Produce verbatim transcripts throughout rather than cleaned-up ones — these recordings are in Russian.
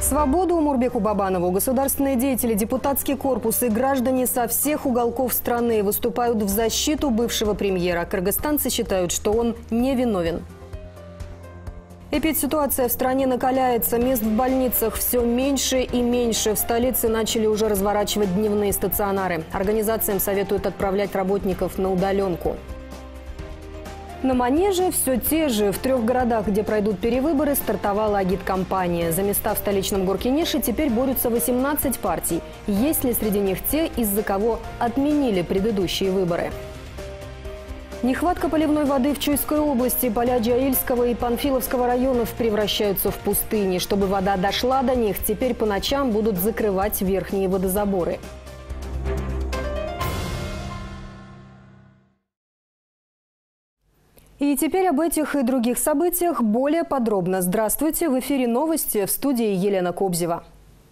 Свободу Омурбеку Бабанову государственные деятели, депутатский корпус и граждане со всех уголков страны выступают в защиту бывшего премьера. Кыргызстанцы считают, что он невиновен. Эпидситуация в стране накаляется. Мест в больницах все меньше и меньше. В столице начали уже разворачивать дневные стационары. Организациям советуют отправлять работников на удаленку. На манеже все те же. В трех городах, где пройдут перевыборы, стартовала агиткампания. За места в столичном Горкинеше теперь борются восемнадцать партий. Есть ли среди них те, из-за кого отменили предыдущие выборы? Нехватка поливной воды в Чуйской области, поля Джаильского и Панфиловского районов превращаются в пустыни. Чтобы вода дошла до них, теперь по ночам будут закрывать верхние водозаборы. И теперь об этих и других событиях более подробно. Здравствуйте! В эфире новости, в студии Елена Кобзева.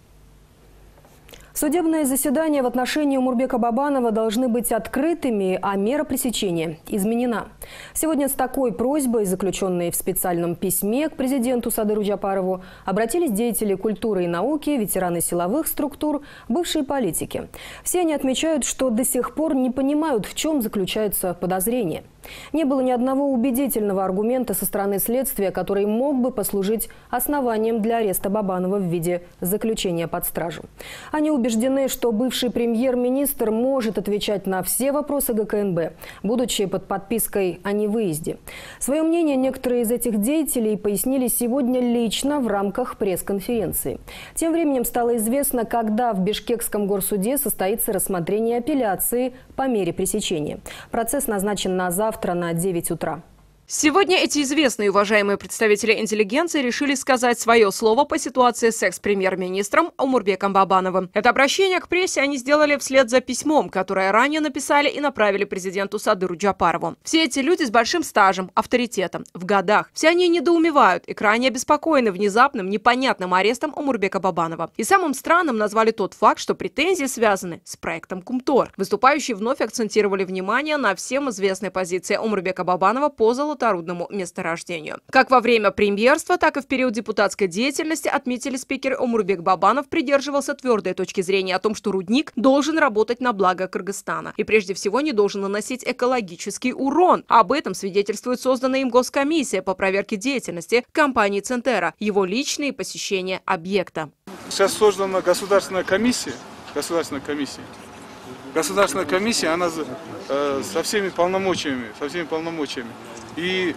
Судебные заседания в отношении Омурбека Бабанова должны быть открытыми, а мера пресечения изменена. Сегодня с такой просьбой, заключенной в специальном письме к президенту Садыру Джапарову, обратились деятели культуры и науки, ветераны силовых структур, бывшие политики. Все они отмечают, что до сих пор не понимают, в чем заключаются подозрения. Не было ни одного убедительного аргумента со стороны следствия, который мог бы послужить основанием для ареста Бабанова в виде заключения под стражу. Они убеждены, что бывший премьер-министр может отвечать на все вопросы ГКНБ, будучи под подпиской о невыезде. Свое мнение некоторые из этих деятелей пояснили сегодня лично в рамках пресс-конференции. Тем временем стало известно, когда в Бишкекском горсуде состоится рассмотрение апелляции по мере пресечения. Процесс назначен на завтра. Завтра на девять утра. Сегодня эти известные и уважаемые представители интеллигенции решили сказать свое слово по ситуации с экс-премьер-министром Омурбеком Бабановым. Это обращение к прессе они сделали вслед за письмом, которое ранее написали и направили президенту Садыру Джапарову. Все эти люди с большим стажем, авторитетом, в годах. Все они недоумевают и крайне обеспокоены внезапным, непонятным арестом Омурбека Бабанова. И самым странным назвали тот факт, что претензии связаны с проектом Кумтор. Выступающие вновь акцентировали внимание на всем известной позиции Омурбека Бабанова по золоту рудному месторождению. Как во время премьерства, так и в период депутатской деятельности, отметили спикер, Омурбек Бабанов придерживался твердой точки зрения о том, что рудник должен работать на благо Кыргызстана и прежде всего не должен наносить экологический урон. Об этом свидетельствует созданная им госкомиссия по проверке деятельности компании Центера, его личные посещения объекта. Сейчас создана государственная комиссия, государственная комиссия. Государственная комиссия, она э, со всеми полномочиями, со всеми полномочиями. И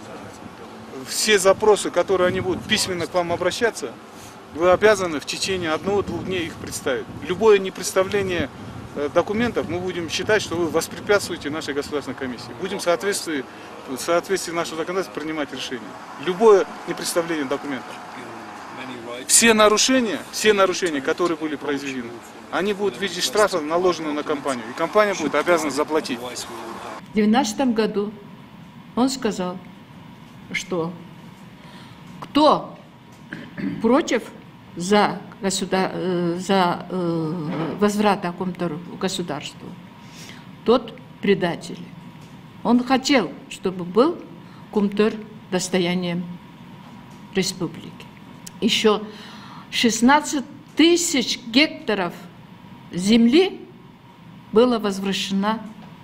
все запросы, которые они будут письменно к вам обращаться, вы обязаны в течение одного-двух дней их представить. Любое непредставление документов мы будем считать, что вы воспрепятствуете нашей государственной комиссии. Будем в соответствии, в соответствии нашего законодательства принимать решения. Любое непредставление документов. Все нарушения, все нарушения, которые были произведены, они будут в виде штрафа наложены на компанию. И компания будет обязана заплатить. В две тысячи девятнадцатом году он сказал, что кто против за, государ... за э, возврат Кумтора государству, тот предатель. Он хотел, чтобы был Кумтор достоянием республики. Еще шестнадцать тысяч гектаров земли было возвращено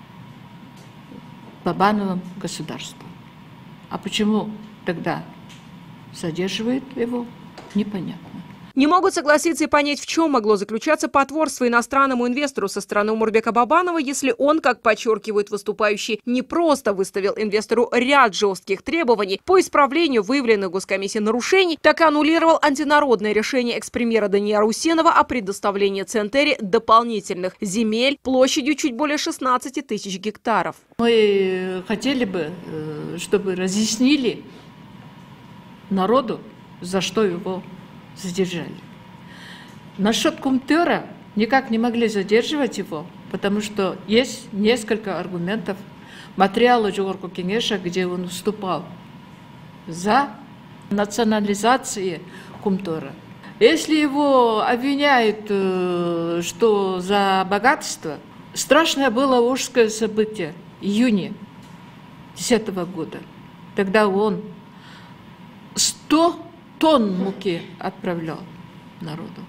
Бабановым государству. А почему тогда задерживает его, непонятно. Не могут согласиться и понять, в чем могло заключаться потворство иностранному инвестору со стороны Омурбека Бабанова, если он, как подчеркивают выступающие, не просто выставил инвестору ряд жестких требований по исправлению выявленных госкомиссией нарушений, так и аннулировал антинародное решение экс-премьера Данияра Усенова о предоставлении Центере дополнительных земель площадью чуть более шестнадцати тысяч гектаров. Мы хотели бы, чтобы разъяснили народу, за что его задержали. Насчет Кумтора никак не могли задерживать его, потому что есть несколько аргументов. Материалы Жогорку Кеңеша, где он выступал за национализацию Кумтора. Если его обвиняют, что за богатство, страшное было ужасное событие в июне две тысячи десятого года. Тогда он сто тонн муки отправлял. народу.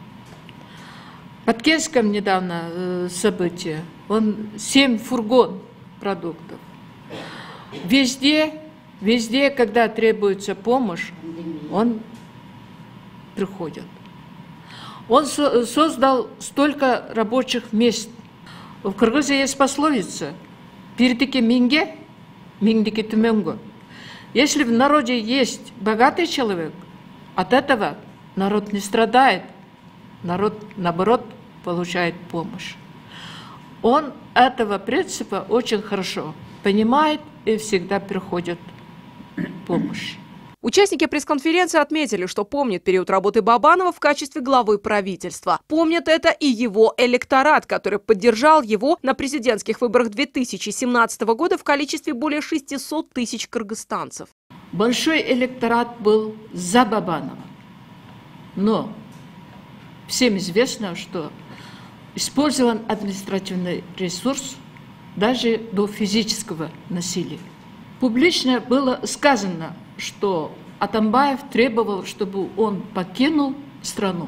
Под Кенском недавно э, событие, он семь фургон продуктов. Везде, везде, когда требуется помощь, он приходит. Он со создал столько рабочих мест. В Кыргызии есть пословица «Пирдики минге, миндики тумёнго». Если в народе есть богатый человек, от этого народ не страдает, народ, наоборот, получает помощь. Он этого принципа очень хорошо понимает и всегда приходит помощь. Участники пресс-конференции отметили, что помнят период работы Бабанова в качестве главы правительства. Помнят это и его электорат, который поддержал его на президентских выборах две тысячи семнадцатого года в количестве более шестисот тысяч кыргызстанцев. Большой электорат был за Бабанова. Но всем известно, что использован административный ресурс даже до физического насилия. Публично было сказано, что Атамбаев требовал, чтобы он покинул страну.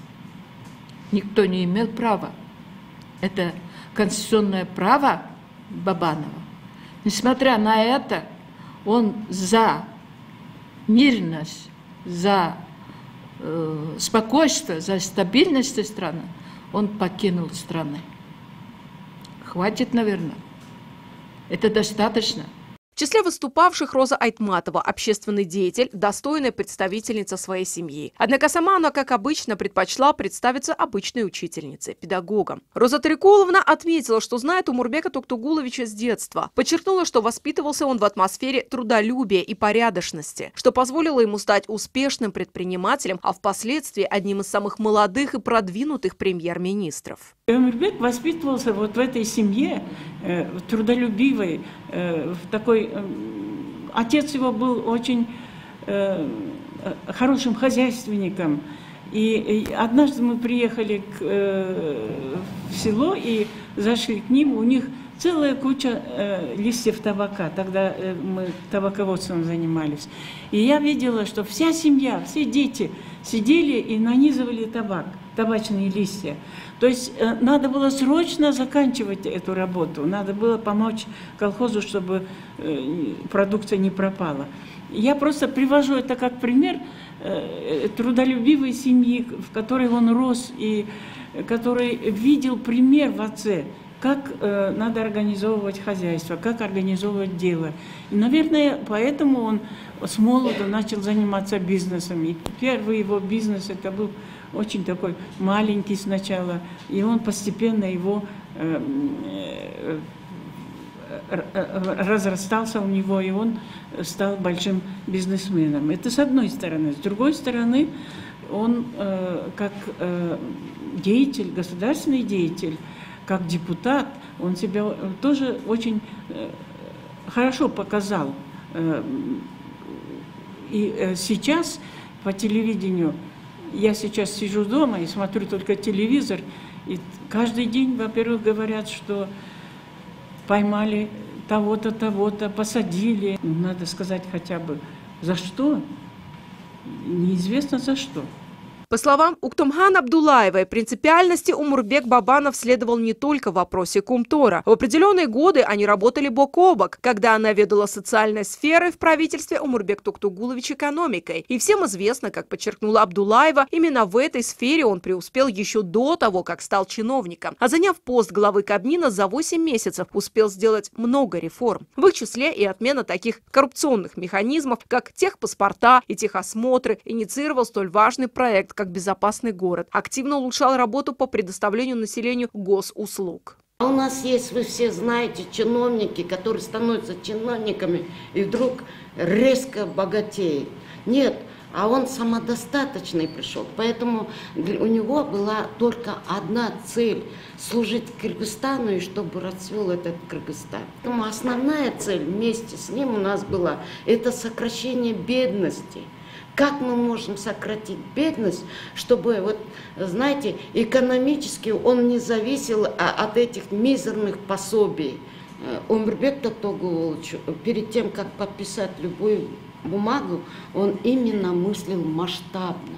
Никто не имел права. Это конституционное право Бабанова. Несмотря на это, он за мирность, за э, спокойствие, за стабильность страны, он покинул страну. Хватит, наверное. Это достаточно. В числе выступавших Роза Айтматова, общественный деятель, достойная представительница своей семьи. Однако сама она, как обычно, предпочла представиться обычной учительницей, педагогом. Роза Трикуловна отметила, что знает Умурбека Токтугуловича с детства. Подчеркнула, что воспитывался он в атмосфере трудолюбия и порядочности, что позволило ему стать успешным предпринимателем, а впоследствии одним из самых молодых и продвинутых премьер-министров. Умурбек воспитывался вот в этой семье, э, трудолюбивой, э, в такой... Э, отец его был очень э, хорошим хозяйственником. И, и однажды мы приехали к, э, в село и зашли к ним, у них целая куча э, листьев табака. Тогда э, мы табаководством занимались. И я видела, что вся семья, все дети сидели и нанизывали табак, табачные листья. То есть э, надо было срочно заканчивать эту работу, надо было помочь колхозу, чтобы э, продукция не пропала. Я просто привожу это как пример э, трудолюбивой семьи, в которой он рос и который видел пример в отце, как э, надо организовывать хозяйство, как организовывать дело. И, наверное, поэтому он с молоду начал заниматься бизнесом. И первый его бизнес это был очень такой маленький сначала, и он постепенно его э, э, разрастался у него, и он стал большим бизнесменом. Это с одной стороны. С другой стороны, он э, как э, деятель, государственный деятель, как депутат, он себя тоже очень э, хорошо показал. Э, и э, сейчас по телевидению, я сейчас сижу дома и смотрю только телевизор, и каждый день, во-первых, говорят, что поймали того-то, того-то, посадили. Надо сказать хотя бы за что, неизвестно за что. По словам Уктумхан Абдулаевой, принципиальности Умурбек Бабанов следовал не только в вопросе Кумтора. В определенные годы они работали бок о бок, когда она ведала социальной сферой в правительстве, Умурбек Токтугулович экономикой. И всем известно, как подчеркнула Абдулаева, именно в этой сфере он преуспел еще до того, как стал чиновником. А заняв пост главы Кабмина за восемь месяцев, успел сделать много реформ. В их числе и отмена таких коррупционных механизмов, как техпаспорта и техосмотры, инициировал столь важный проект, как «Безопасный город», активно улучшал работу по предоставлению населению госуслуг. У нас есть, вы все знаете, чиновники, которые становятся чиновниками и вдруг резко богатеют. Нет, а он самодостаточный пришел, поэтому у него была только одна цель – служить Кыргызстану и чтобы расцвел этот Кыргызстан. Поэтому основная цель вместе с ним у нас была – это сокращение бедности. Как мы можем сократить бедность, чтобы, вот, знаете, экономически он не зависел от этих мизерных пособий. Умурбек Токтугулович, перед тем, как подписать любую бумагу, он именно мыслил масштабно.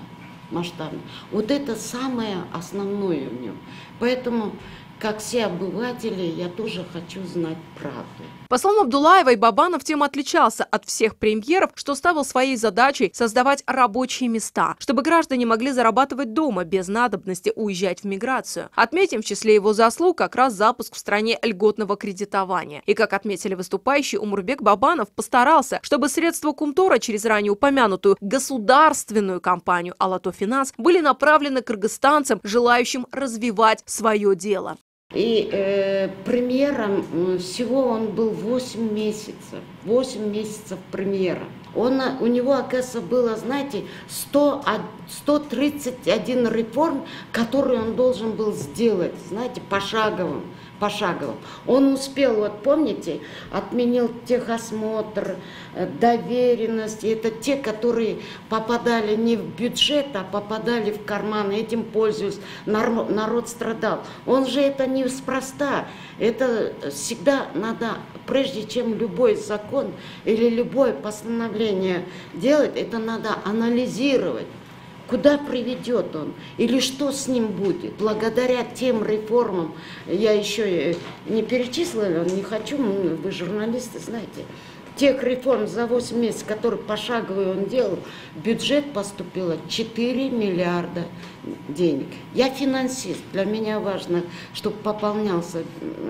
масштабно. Вот это самое основное в нем. Поэтому, как все обыватели, я тоже хочу знать правду. По словам Абдуллаевой, Бабанов тем отличался от всех премьеров, что ставил своей задачей создавать рабочие места, чтобы граждане могли зарабатывать дома без надобности уезжать в миграцию. Отметим, в числе его заслуг как раз запуск в стране льготного кредитования. И, как отметили выступающие, Омурбек Бабанов постарался, чтобы средства Кумтора через ранее упомянутую государственную компанию «Алато Финанс» были направлены кыргызстанцам, желающим развивать свое дело. И э, премьером всего он был восемь месяцев. восемь месяцев премьера. Он, у него, оказывается, было, знаете, сто тридцать один реформ, которые он должен был сделать, знаете, пошаговым. пошагово. Он успел, вот помните, отменил техосмотр, доверенность. Это те, которые попадали не в бюджет, а попадали в карманы, этим пользуясь. Народ, народ страдал. Он же это неспроста. Это всегда надо, прежде чем любой закон или любое постановление делать, это надо анализировать. Куда приведет он или что с ним будет. Благодаря тем реформам, я еще не перечислила, не хочу, вы журналисты знаете, тех реформ за восемь месяцев, которые пошаговые он делал, в бюджет поступило четыре миллиарда денег. Я финансист, для меня важно, чтобы пополнялся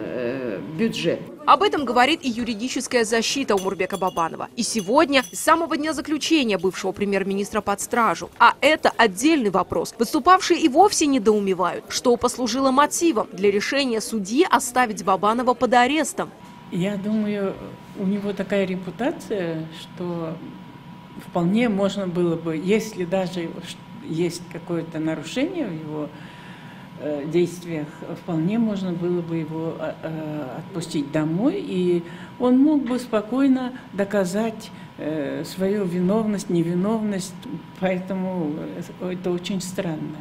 э, бюджет. Об этом говорит и юридическая защита Омурбека Бабанова. И сегодня, с самого дня заключения бывшего премьер-министра под стражу. А это отдельный вопрос. Выступавшие и вовсе недоумевают, что послужило мотивом для решения судьи оставить Бабанова под арестом. Я думаю, у него такая репутация, что вполне можно было бы, если даже есть какое-то нарушение в его э, действиях, вполне можно было бы его э, отпустить домой, и он мог бы спокойно доказать э, свою виновность, невиновность, поэтому это очень странно.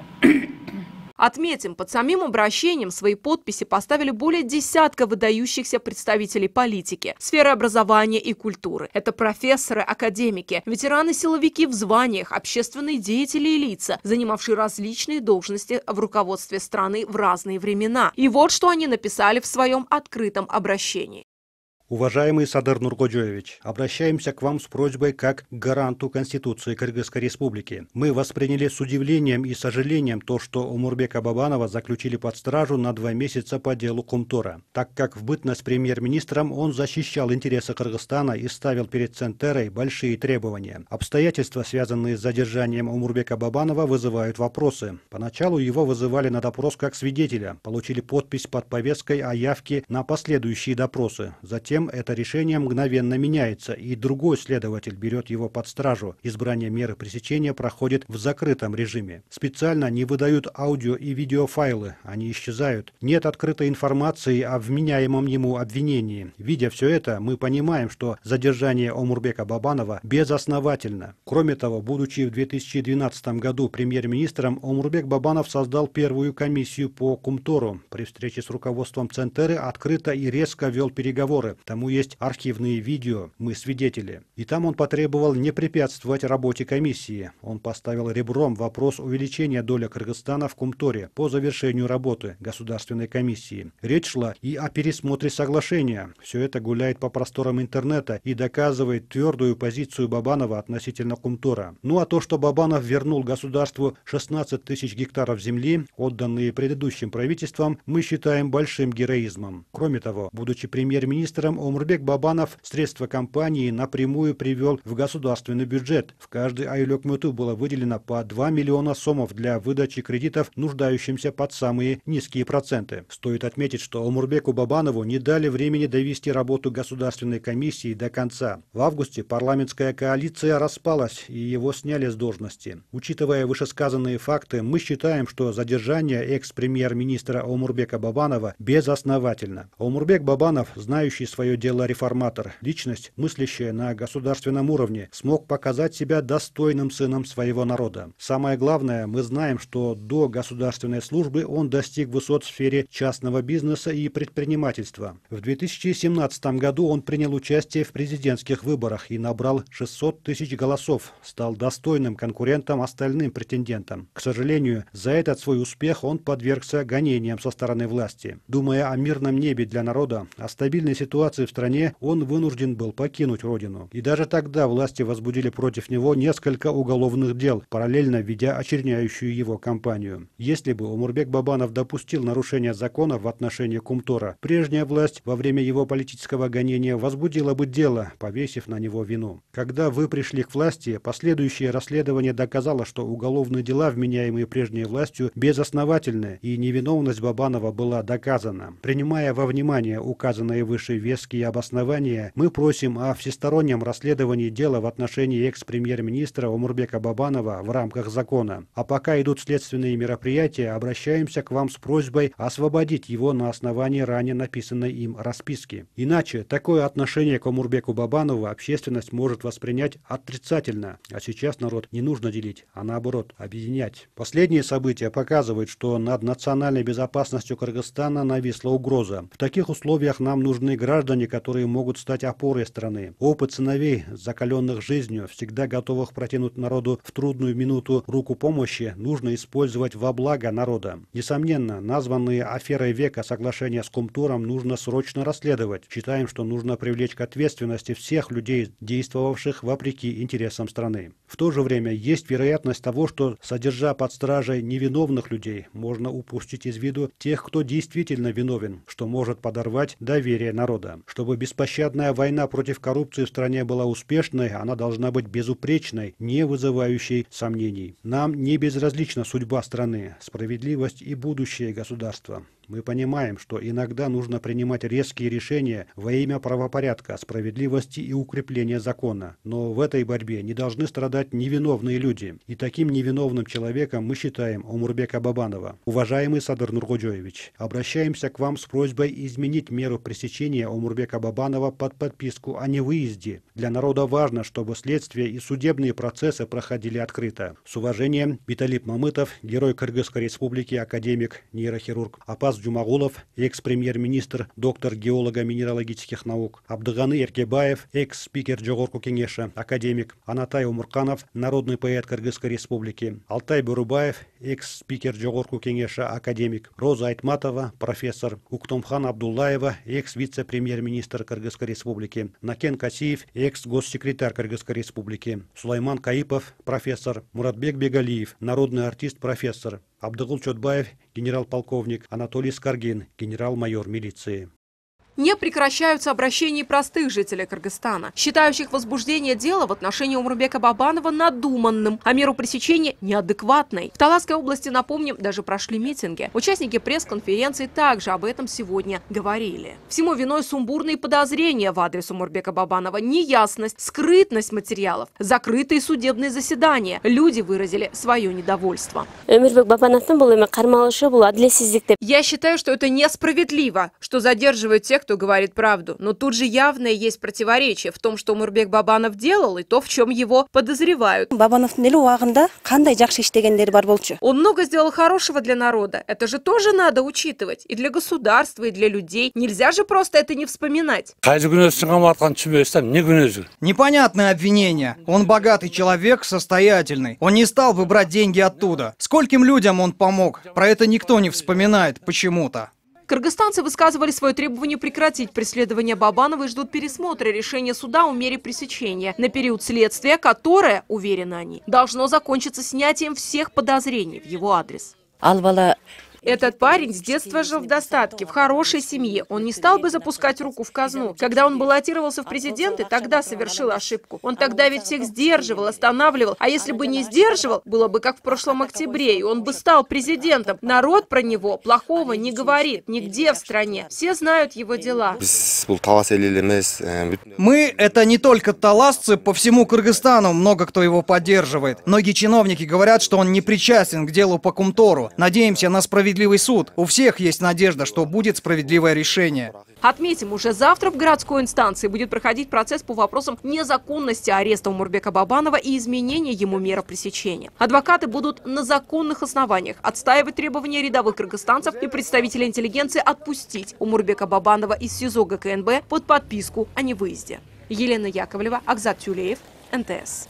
Отметим, под самим обращением свои подписи поставили более десятка выдающихся представителей политики, сферы образования и культуры. Это профессоры, академики, ветераны-силовики в званиях, общественные деятели и лица, занимавшие различные должности в руководстве страны в разные времена. И вот что они написали в своем открытом обращении. Уважаемый Садыр Нуркоджоевич, обращаемся к вам с просьбой как к гаранту Конституции Кыргызской Республики. Мы восприняли с удивлением и сожалением то, что Омурбека Бабанова заключили под стражу на два месяца по делу Кумтора, так как в бытность премьер-министром он защищал интересы Кыргызстана и ставил перед Центерой большие требования. Обстоятельства, связанные с задержанием Омурбека Бабанова, вызывают вопросы. Поначалу его вызывали на допрос как свидетеля, получили подпись под повесткой о явке на последующие допросы. Затем это решение мгновенно меняется, и другой следователь берет его под стражу. Избрание меры пресечения проходит в закрытом режиме. Специально не выдают аудио и видеофайлы, они исчезают. Нет открытой информации о вменяемом ему обвинении. Видя все это, мы понимаем, что задержание Омурбека Бабанова безосновательно. Кроме того, будучи в две тысячи двенадцатом году премьер-министром, Омурбек Бабанов создал первую комиссию по Кумтору. При встрече с руководством Центеры открыто и резко вел переговоры. Тому есть архивные видео, мы свидетели. И там он потребовал не препятствовать работе комиссии. Он поставил ребром вопрос увеличения доли Кыргызстана в Кумторе по завершению работы Государственной комиссии. Речь шла и о пересмотре соглашения. Все это гуляет по просторам интернета и доказывает твердую позицию Бабанова относительно Кумтора. Ну а то, что Бабанов вернул государству шестнадцать тысяч гектаров земли, отданные предыдущим правительством, мы считаем большим героизмом. Кроме того, будучи премьер-министром, Омурбек Бабанов средства компании напрямую привел в государственный бюджет. В каждый айлёк-мыту было выделено по два миллиона сомов для выдачи кредитов нуждающимся под самые низкие проценты. Стоит отметить, что Омурбеку Бабанову не дали времени довести работу Государственной комиссии до конца. В августе парламентская коалиция распалась, и его сняли с должности. Учитывая вышесказанные факты, мы считаем, что задержание экс-премьер-министра Омурбека Бабанова безосновательно. Омурбек Бабанов, знающий свою свое дело реформатор, личность, мыслящая на государственном уровне, смог показать себя достойным сыном своего народа. Самое главное, мы знаем, что до государственной службы он достиг высот в сфере частного бизнеса и предпринимательства. В две тысячи семнадцатом году он принял участие в президентских выборах и набрал шестьсот тысяч голосов, стал достойным конкурентом остальным претендентам. К сожалению, за этот свой успех он подвергся гонениям со стороны власти. Думая о мирном небе для народа, о стабильной ситуации в стране, он вынужден был покинуть родину. И даже тогда власти возбудили против него несколько уголовных дел, параллельно ведя очерняющую его кампанию. Если бы Омурбек Бабанов допустил нарушение закона в отношении Кумтора, прежняя власть во время его политического гонения возбудила бы дело, повесив на него вину. Когда вы пришли к власти, последующее расследование доказало, что уголовные дела, вменяемые прежней властью, безосновательны, и невиновность Бабанова была доказана. Принимая во внимание указанные выше веские обоснования, мы просим о всестороннем расследовании дела в отношении экс-премьер-министра Омурбека Бабанова в рамках закона. А пока идут следственные мероприятия, обращаемся к вам с просьбой освободить его на основании ранее написанной им расписки. Иначе такое отношение к Омурбеку Бабанову общественность может воспринять отрицательно. А сейчас народ не нужно делить, а наоборот объединять. Последние события показывают, что над национальной безопасностью Кыргызстана нависла угроза. В таких условиях нам нужны граждане, которые могут стать опорой страны. Опыт сыновей, закаленных жизнью, всегда готовых протянуть народу в трудную минуту руку помощи, нужно использовать во благо народа. Несомненно, названные аферой века соглашения с Кумтором нужно срочно расследовать. Считаем, что нужно привлечь к ответственности всех людей, действовавших вопреки интересам страны. В то же время есть вероятность того, что, содержа под стражей невиновных людей, можно упустить из виду тех, кто действительно виновен, что может подорвать доверие народа. Чтобы беспощадная война против коррупции в стране была успешной, она должна быть безупречной, не вызывающей сомнений. Нам не безразлична судьба страны, справедливость и будущее государства. Мы понимаем, что иногда нужно принимать резкие решения во имя правопорядка, справедливости и укрепления закона. Но в этой борьбе не должны страдать невиновные люди. И таким невиновным человеком мы считаем Омурбека Бабанова. Уважаемый Садыр Нуркожоевич, обращаемся к вам с просьбой изменить меру пресечения Омурбека Бабанова под подписку о невыезде. Для народа важно, чтобы следствие и судебные процессы проходили открыто. С уважением, Биталип Мамытов, герой Кыргызской республики, академик, нейрохирург. Апаз Джумагулов, экс-премьер-министр, доктор геолого-минералогических наук. Абдыганы Эркебаев, экс-спикер Жогорку Кеңеша, академик. Анатай Умурканов, народный поэт Кыргызской республики. Алтай Бурубаев, экс-спикер Жогорку Кеңеша, академик. Роза Айтматова, профессор. Уктомхан Абдуллаева, экс-вице-премьер-министр Кыргызской республики. Накен Касиев, экс-госсекретарь Кыргызской республики. Сулайман Каипов, профессор. Муратбек Бегалиев, народный артист, профессор. Абдыгул Чотбаев, генерал-полковник. Анатолий Скаргин, генерал-майор милиции. Не прекращаются обращения простых жителей Кыргызстана, считающих возбуждение дела в отношении Омурбека Бабанова надуманным, а меру пресечения неадекватной. В Таласской области, напомним, даже прошли митинги. Участники пресс-конференции также об этом сегодня говорили. Всему виной сумбурные подозрения в адрес Омурбека Бабанова, неясность, скрытность материалов, закрытые судебные заседания. Люди выразили свое недовольство. Я считаю, что это несправедливо, что задерживают тех, кто говорит правду. Но тут же явное есть противоречие в том, что Омурбек Бабанов делал, и то, в чем его подозревают. Он много сделал хорошего для народа. Это же тоже надо учитывать. И для государства, и для людей. Нельзя же просто это не вспоминать. Непонятное обвинение. Он богатый человек, состоятельный. Он не стал бы брать деньги оттуда. Скольким людям он помог? Про это никто не вспоминает почему-то. Кыргызстанцы высказывали свое требование прекратить преследование Бабанова и ждут пересмотра решения суда о мере пресечения на период следствия, которое, уверены они, должно закончиться снятием всех подозрений в его адрес. Этот парень с детства жил в достатке, в хорошей семье. Он не стал бы запускать руку в казну. Когда он баллотировался в президенты, тогда совершил ошибку. Он тогда ведь всех сдерживал, останавливал. А если бы не сдерживал, было бы как в прошлом октябре, и он бы стал президентом. Народ про него плохого не говорит нигде в стране. Все знают его дела. Мы — это не только таласцы, по всему Кыргызстану много кто его поддерживает. Многие чиновники говорят, что он не причастен к делу по Кумтору. Надеемся на справедливость справедливый суд. У всех есть надежда, что будет справедливое решение. Отметим, уже завтра в городской инстанции будет проходить процесс по вопросам незаконности ареста Омурбека Бабанова и изменения ему меры пресечения. Адвокаты будут на законных основаниях отстаивать требования рядовых кыргызстанцев и представителей интеллигенции отпустить Омурбека Бабанова из СИЗО ГКНБ под подписку о невыезде. Елена Яковлева, Акзат Тюлеев, эн тэ эс.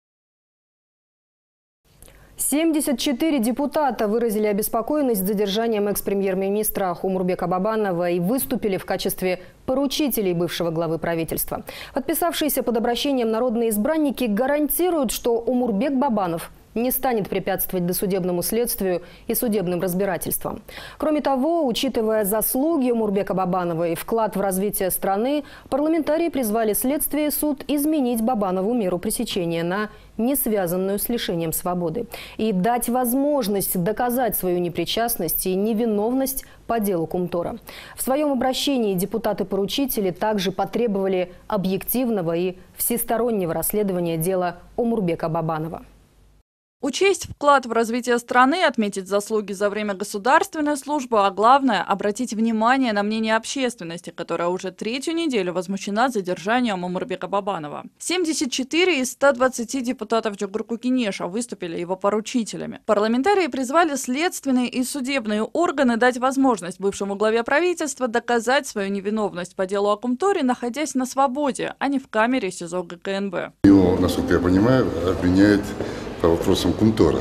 семьдесят четыре депутата выразили обеспокоенность задержанием экс-премьер-министра Омурбека Бабанова и выступили в качестве поручителей бывшего главы правительства. Подписавшиеся под обращением народные избранники гарантируют, что Омурбек Бабанов не станет препятствовать досудебному следствию и судебным разбирательствам. Кроме того, учитывая заслуги Омурбека Бабанова и вклад в развитие страны, парламентарии призвали следствие и суд изменить Бабанову меру пресечения на не связанную с лишением свободы и дать возможность доказать свою непричастность и невиновность по делу Кумтора. В своем обращении депутаты-поручители также потребовали объективного и всестороннего расследования дела Омурбека Бабанова. Учесть вклад в развитие страны, отметить заслуги за время государственной службы, а главное – обратить внимание на мнение общественности, которая уже третью неделю возмущена задержанием Омурбека Бабанова. семьдесят четыре из ста двадцати депутатов Джугурку-Кенеша выступили его поручителями. Парламентарии призвали следственные и судебные органы дать возможность бывшему главе правительства доказать свою невиновность по делу о Кумторе, находясь на свободе, а не в камере СИЗО ГКНБ. Его, насколько я понимаю, обвиняют по вопросам Кумтора.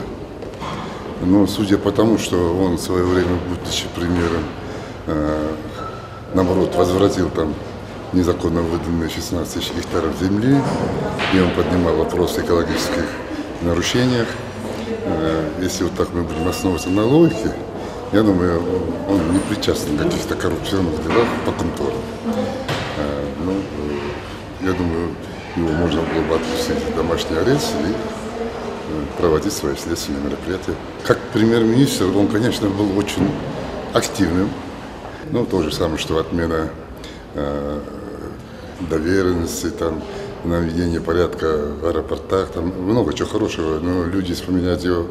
Но судя по тому, что он в свое время, будучи премьером, э, наоборот, возвратил там незаконно выданные шестнадцать тысяч гектаров земли, и он поднимал вопрос о экологических нарушениях. Э, если вот так мы будем основываться на логике, я думаю, он не причастен к каких-то коррупционных делах по Кумтору. Э, ну, э, я думаю, его можно было бы отпустить в домашний арест и проводить свои следственные мероприятия. Как премьер-министр он, конечно, был очень активным. Ну, то же самое, что отмена э, доверенности, там, наведение порядка в аэропортах, там много чего хорошего, но люди вспоминают его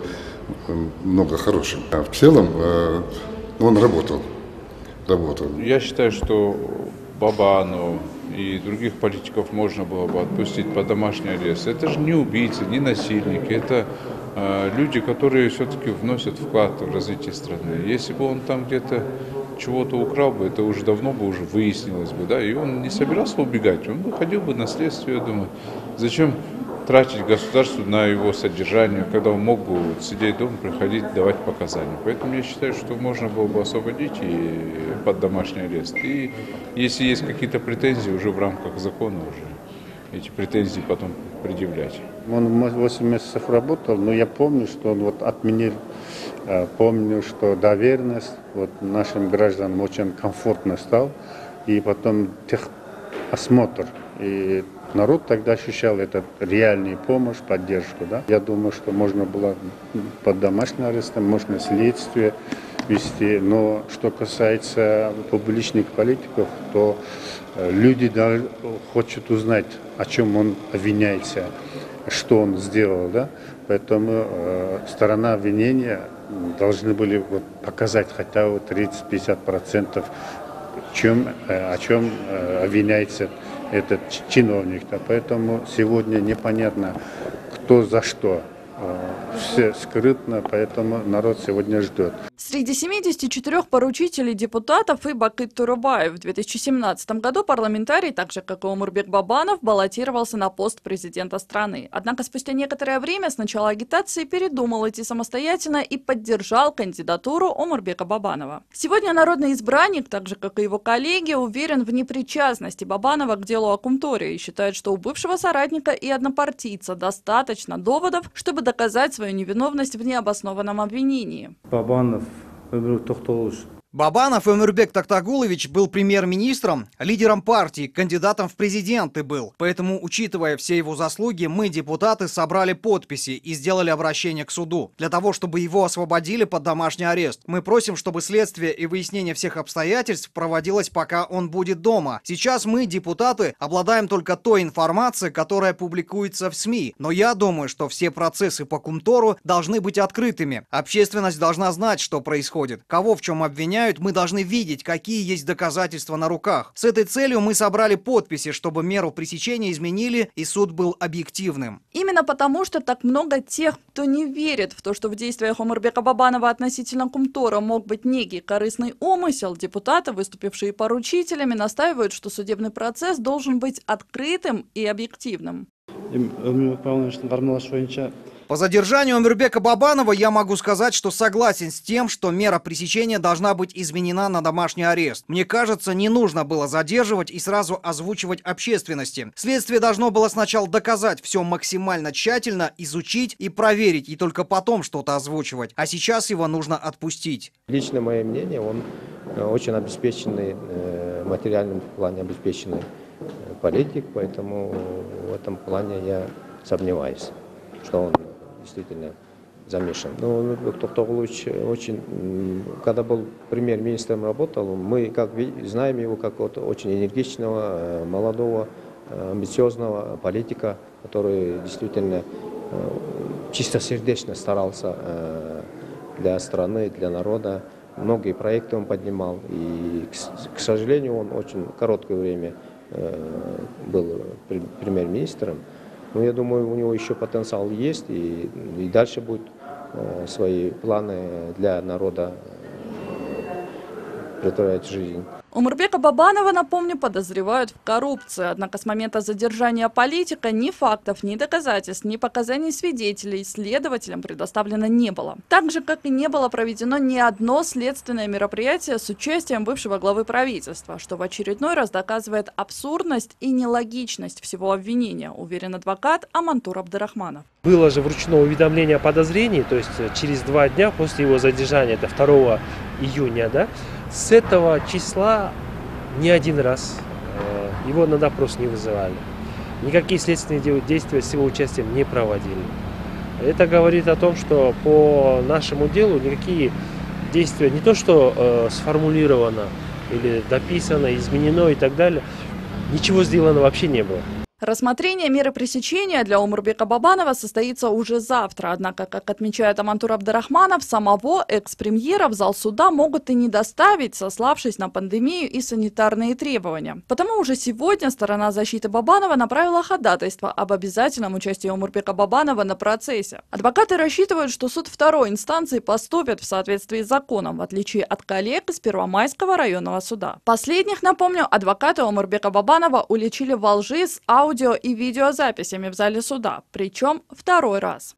много хорошего. А в целом э, он работал, работал. Я считаю, что Бабану и других политиков можно было бы отпустить под домашний арест. Это же не убийцы, не насильники, это э, люди, которые все-таки вносят вклад в развитие страны. Если бы он там где-то чего-то украл бы, это уже давно бы уже выяснилось бы, да, и он не собирался убегать, он бы ходил бы на следствие, я думаю, зачем тратить государству на его содержание, когда он мог бы вот сидеть дома, приходить, давать показания. Поэтому я считаю, что можно было бы освободить и под домашний арест. И если есть какие-то претензии, уже в рамках закона уже эти претензии потом предъявлять. Он восемь месяцев работал, но я помню, что он вот отменил, помню, что доверенность вот нашим гражданам очень комфортно стал, и потом техосмотр. И народ тогда ощущал эту реальную помощь, поддержку. Да? Я думаю, что можно было под домашним арестом, можно следствие вести. Но что касается публичных политиков, то люди хотят узнать, о чем он обвиняется, что он сделал. Да? Поэтому э, сторона обвинения должны были вот, показать хотя бы тридцать-пятьдесят процентов, чем, э, о чем э, обвиняется этот чиновник. -то. Поэтому сегодня непонятно, кто за что. Все скрытно, поэтому народ сегодня ждет. Среди семидесяти четырёх поручителей депутатов и Бакыт Турубаев. В две тысячи семнадцатом году парламентарий, так же как и Омурбек Бабанов, баллотировался на пост президента страны. Однако спустя некоторое время с начала агитации передумал идти самостоятельно и поддержал кандидатуру Омурбека Бабанова. Сегодня народный избранник, так же как и его коллеги, уверен в непричастности Бабанова к делу о Кумторе и считает, что у бывшего соратника и однопартийца достаточно доводов, чтобы доказать свою невиновность в необоснованном обвинении. Бабанов Бабанов Омурбек Токтагулович был премьер-министром, лидером партии, кандидатом в президенты был. Поэтому, учитывая все его заслуги, мы, депутаты, собрали подписи и сделали обращение к суду. Для того, чтобы его освободили под домашний арест. Мы просим, чтобы следствие и выяснение всех обстоятельств проводилось, пока он будет дома. Сейчас мы, депутаты, обладаем только той информацией, которая публикуется в СМИ. Но я думаю, что все процессы по Кумтору должны быть открытыми. Общественность должна знать, что происходит, кого в чем обвиняют. Мы должны видеть, какие есть доказательства на руках. С этой целью мы собрали подписи, чтобы меру пресечения изменили и суд был объективным. Именно потому, что так много тех, кто не верит в то, что в действиях Омурбека Бабанова относительно Кумтора мог быть некий корыстный умысел, депутаты, выступившие поручителями, настаивают, что судебный процесс должен быть открытым и объективным. По задержанию Омурбека Бабанова я могу сказать, что согласен с тем, что мера пресечения должна быть изменена на домашний арест. Мне кажется, не нужно было задерживать и сразу озвучивать общественности. Следствие должно было сначала доказать все максимально тщательно, изучить и проверить, и только потом что-то озвучивать. А сейчас его нужно отпустить. Лично мое мнение, он очень обеспеченный, в материальном плане обеспеченный политик, поэтому в этом плане я сомневаюсь, что он действительно замешан. Но Омурбек Токтагулович очень, когда был премьер-министром работал, мы как знаем его как вот очень энергичного, молодого, амбициозного политика, который действительно чистосердечно старался для страны, для народа. Многие проекты он поднимал. И, к сожалению, он очень короткое время был премьер-министром. Но я думаю, у него еще потенциал есть, и, и дальше будут э, свои планы для народа претворять в жизнь. Омурбека Бабанова, напомню, подозревают в коррупции. Однако с момента задержания политика ни фактов, ни доказательств, ни показаний свидетелей следователям предоставлено не было. Так же, как и не было проведено ни одно следственное мероприятие с участием бывшего главы правительства, что в очередной раз доказывает абсурдность и нелогичность всего обвинения, уверен адвокат Амантур Абдурахманов. Было же вручное уведомление о подозрении, то есть через два дня после его задержания, это второго июня, да, с этого числа ни один раз э, его на допрос не вызывали. Никакие следственные действия с его участием не проводили. Это говорит о том, что по нашему делу никакие действия, не то что э, сформулировано или дописано, изменено и так далее, ничего сделано вообще не было. Рассмотрение меры пресечения для Омурбека Бабанова состоится уже завтра. Однако, как отмечает Амантур Абдурахманов, самого экс-премьера в зал суда могут и не доставить, сославшись на пандемию и санитарные требования. Потому уже сегодня сторона защиты Бабанова направила ходатайство об обязательном участии Омурбека Бабанова на процессе. Адвокаты рассчитывают, что суд второй инстанции поступит в соответствии с законом, в отличие от коллег из Первомайского районного суда. Последних, напомню, адвокаты Омурбека Бабанова уличили во лжи с аудио аудио и видеозаписями в зале суда, причем второй раз.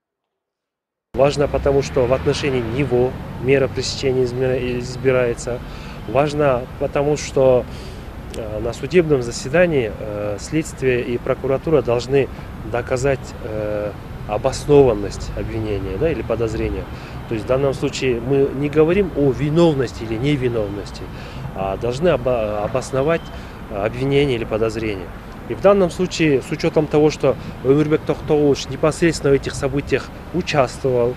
Важно потому, что в отношении него мера пресечения избирается. Важно потому, что на судебном заседании следствие и прокуратура должны доказать обоснованность обвинения, да, или подозрения. То есть в данном случае мы не говорим о виновности или невиновности, а должны обосновать обвинение или подозрение. И в данном случае, с учетом того, что Омурбек Токтагулович непосредственно в этих событиях участвовал,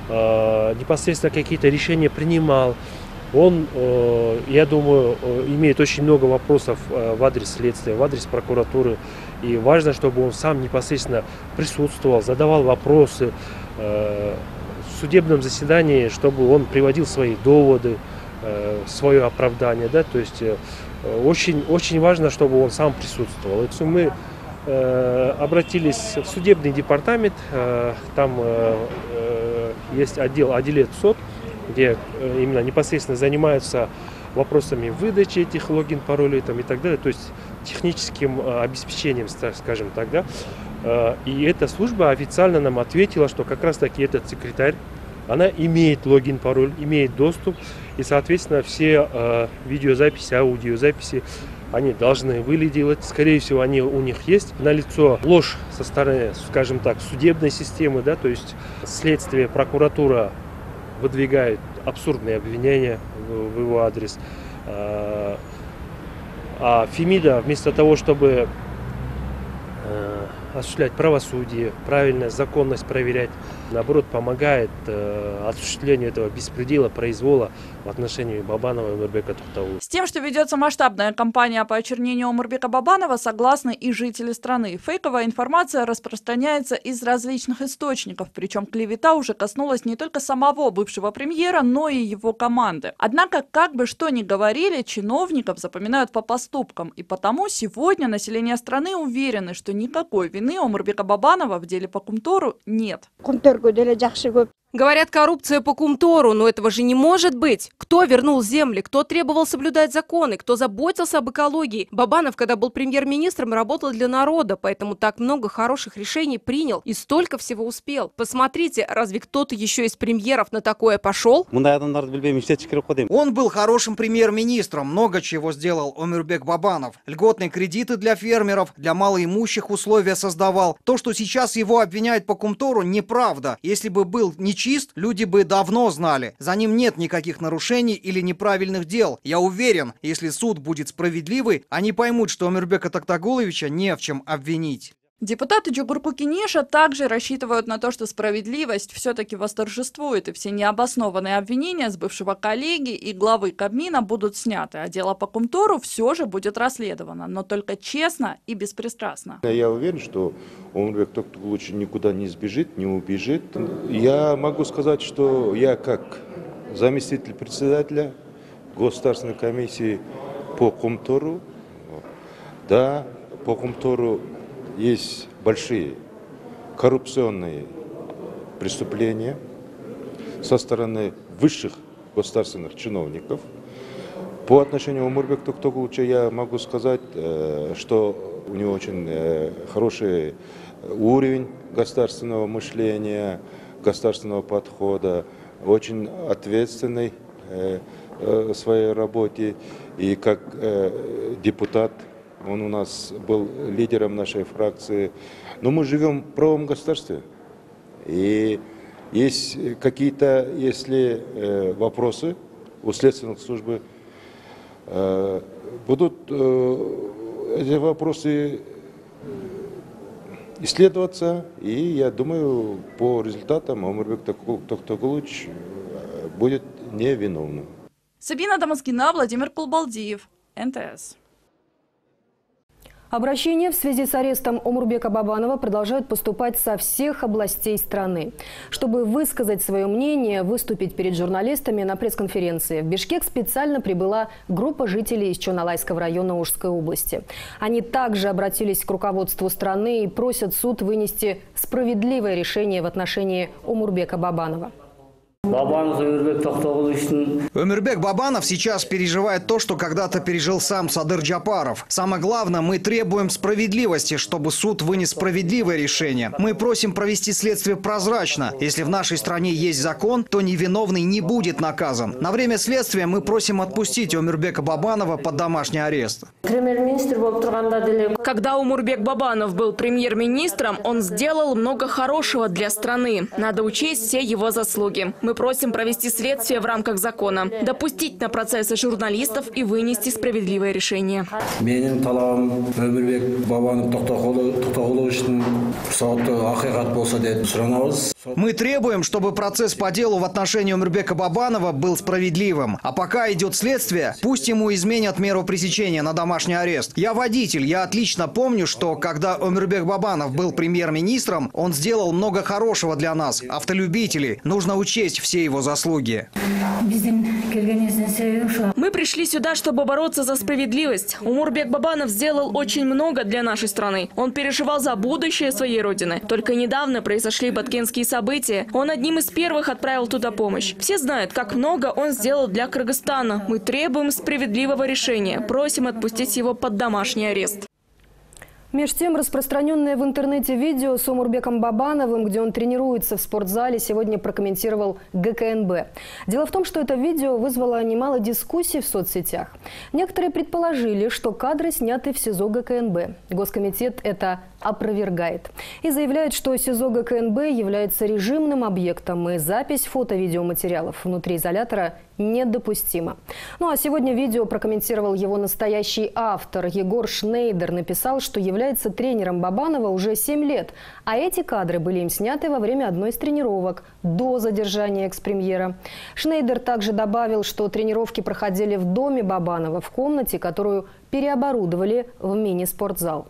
э, непосредственно какие-то решения принимал, он, э, я думаю, имеет очень много вопросов э, в адрес следствия, в адрес прокуратуры. И важно, чтобы он сам непосредственно присутствовал, задавал вопросы э, в судебном заседании, чтобы он приводил свои доводы, э, свое оправдание, да, то есть э, Очень, очень важно, чтобы он сам присутствовал. Мы э, обратились в судебный департамент, э, там э, э, есть отдел отделет СОД, где э, именно непосредственно занимаются вопросами выдачи этих логин, паролей там, и так далее, то есть техническим э, обеспечением, скажем так. Да? Э, и эта служба официально нам ответила, что как раз таки этот секретарь, она имеет логин, пароль, имеет доступ, и, соответственно, все э, видеозаписи, аудиозаписи, они должны были делать. Скорее всего, они у них есть. Налицо ложь со стороны, скажем так, судебной системы, да, то есть следствие, прокуратура выдвигают абсурдные обвинения в его адрес. А Фемида вместо того, чтобы осуществлять правосудие, правильность, законность проверять, наоборот, помогает э, осуществлению этого беспредела, произвола в отношении Бабанова и Омурбека Токтагуловича. С тем, что ведется масштабная кампания по очернению Омурбека Бабанова, согласны и жители страны. Фейковая информация распространяется из различных источников, причем клевета уже коснулась не только самого бывшего премьера, но и его команды. Однако, как бы что ни говорили, чиновников запоминают по поступкам, и потому сегодня население страны уверены, что никакой вины Омурбека Бабанова в деле по Кумтору нет. Говорят, коррупция по Кумтору, но этого же не может быть. Кто вернул земли, кто требовал соблюдать законы, кто заботился об экологии. Бабанов, когда был премьер-министром, работал для народа, поэтому так много хороших решений принял и столько всего успел. Посмотрите, разве кто-то еще из премьеров на такое пошел? Он был хорошим премьер-министром, много чего сделал Омурбек Бабанов. Льготные кредиты для фермеров, для малоимущих условия создавал. То, что сейчас его обвиняют по Кумтору, неправда. Если бы был нечист, люди бы давно знали. За ним нет никаких нарушений или неправильных дел. Я уверен, если суд будет справедливый, они поймут, что Омурбека Токтагуловича не в чем обвинить. Депутаты Джугурку-Кенеша также рассчитывают на то, что справедливость все-таки восторжествует, и все необоснованные обвинения с бывшего коллеги и главы Кабмина будут сняты, а дело по Кумтору все же будет расследовано, но только честно и беспристрастно. Я уверен, что Омурбек Токтагулович никуда не сбежит, не убежит. Я могу сказать, что я как заместитель председателя Государственной комиссии по Кумтору, да, по Кумтору есть большие коррупционные преступления со стороны высших государственных чиновников. По отношению к Омурбеку Токтагуловичу я могу сказать, что у него очень хороший уровень государственного мышления, государственного подхода, очень ответственный в своей работе, и как депутат он у нас был лидером нашей фракции. Но мы живем в правовом государстве. И есть какие-то, если э, вопросы у следственных служб, э, будут э, эти вопросы исследоваться. И я думаю, по результатам Омурбек Токтагулович будет невиновным. Сабина Дамаскина, Владимир Кулбалдиев, эн тэ эс. Обращения в связи с арестом Омурбека Бабанова продолжают поступать со всех областей страны. Чтобы высказать свое мнение, выступить перед журналистами на пресс-конференции, в Бишкек специально прибыла группа жителей из Чоналайского района Ужской области. Они также обратились к руководству страны и просят суд вынести справедливое решение в отношении Омурбека Бабанова. Омурбек Бабанов сейчас переживает то, что когда-то пережил сам Садыр Джапаров. Самое главное, мы требуем справедливости, чтобы суд вынес справедливое решение. Мы просим провести следствие прозрачно. Если в нашей стране есть закон, то невиновный не будет наказан. На время следствия мы просим отпустить Омурбека Бабанова под домашний арест. Когда Омурбек Бабанов был премьер-министром, он сделал много хорошего для страны. Надо учесть все его заслуги. Мы просим провести следствие в рамках закона, допустить на процессы журналистов и вынести справедливое решение. Мы требуем, чтобы процесс по делу в отношении Омурбека Бабанова был справедливым. А пока идет следствие, пусть ему изменят меру пресечения на домашний арест. Я водитель, я отлично помню, что когда Омурбек Бабанов был премьер-министром, он сделал много хорошего для нас, автолюбителей. Нужно учесть все его заслуги. Мы пришли сюда, чтобы бороться за справедливость. Омурбек Бабанов сделал очень много для нашей страны. Он переживал за будущее своей родины. Только недавно произошли баткенские события. Он одним из первых отправил туда помощь. Все знают, как много он сделал для Кыргызстана. Мы требуем справедливого решения. Просим отпустить его под домашний арест. Меж тем, распространенное в интернете видео с Омурбеком Бабановым, где он тренируется в спортзале, сегодня прокомментировал гэ ка эн бэ. Дело в том, что это видео вызвало немало дискуссий в соцсетях. Некоторые предположили, что кадры сняты в СИЗО гэ ка эн бэ. Госкомитет это опровергает и заявляет, что СИЗО гэ ка эн бэ является режимным объектом и запись фото-видеоматериалов внутри изолятора недопустима. Ну а сегодня видео прокомментировал его настоящий автор. Егор Шнейдер написал, что является тренером Бабанова уже семь лет, а эти кадры были им сняты во время одной из тренировок до задержания экс-премьера. Шнейдер также добавил, что тренировки проходили в доме Бабанова, в комнате, которую переоборудовали в мини-спортзал.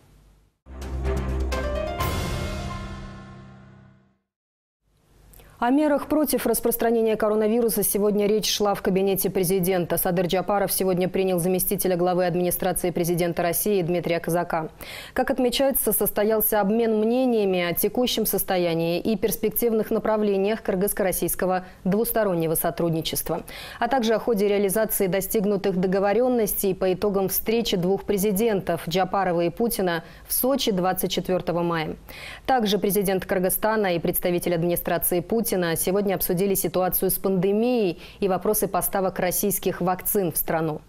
О мерах против распространения коронавируса сегодня речь шла в кабинете президента. Садыр Джапаров сегодня принял заместителя главы администрации президента России Дмитрия Казака. Как отмечается, состоялся обмен мнениями о текущем состоянии и перспективных направлениях кыргызско-российского двустороннего сотрудничества, а также о ходе реализации достигнутых договоренностей по итогам встречи двух президентов Джапарова и Путина в Сочи двадцать четвёртого мая. Также президент Кыргызстана и представитель администрации Путина сегодня обсудили ситуацию с пандемией и вопросы поставок российских вакцин в страну.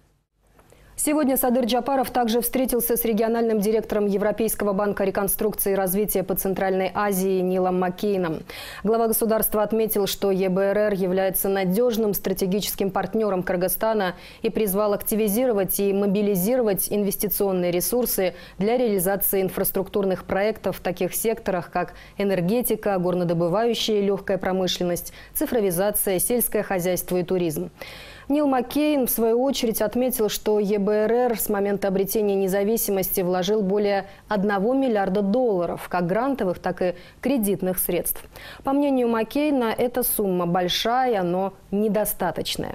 Сегодня Садыр Джапаров также встретился с региональным директором Европейского банка реконструкции и развития по Центральной Азии Нилом Маккейном. Глава государства отметил, что е бэ эр эр является надежным стратегическим партнером Кыргызстана и призвал активизировать и мобилизировать инвестиционные ресурсы для реализации инфраструктурных проектов в таких секторах, как энергетика, горнодобывающая и легкая промышленность, цифровизация, сельское хозяйство и туризм. Нил Маккейн, в свою очередь, отметил, что е бэ эр эр с момента обретения независимости вложил более одного миллиарда долларов, как грантовых, так и кредитных средств. По мнению Маккейна, эта сумма большая, но недостаточная.